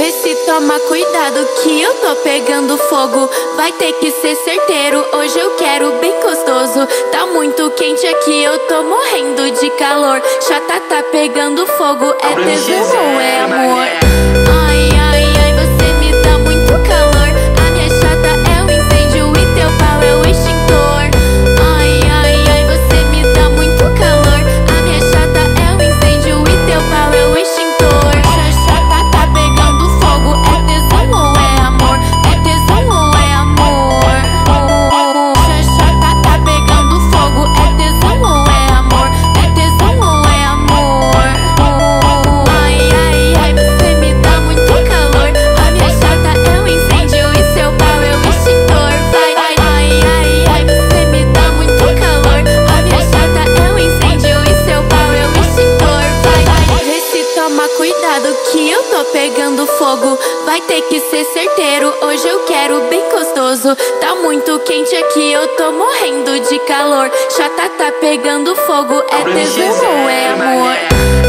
Vê se toma cuidado que eu tô pegando fogo. Vai ter que ser certeiro, hoje eu quero bem gostoso. Tá muito quente aqui, eu tô morrendo de calor. Chata tá pegando fogo, é tesão ou é amor? Ai, ai, ai, você me dá muito calor. A minha chata é o incêndio e teu pau é o extintor. Ai, ai, ai, você me dá muito calor. A minha chata é o incêndio e teu pau é o extintor. Chata tá pegando fogo, é tesão ou é amor? É tesão ou é amor? Chata tá pegando fogo, é tesão ou é amor? É tesão ou é amor? Ai, ai, ai, você me dá muito calor. A minha chata é o incêndio e seu pau é o extintor. Vai, ai, ai, ai, você me dá muito calor. A minha chata é o incêndio e seu pau é o extintor. Vai, vê se toma cuidado que eu tô pegando fogo. Vai ter que ser certeiro, hoje eu quero bem gostoso. Tá muito quente aqui, eu tô morrendo de calor. Chata tá pegando fogo, é tesão ou é amor?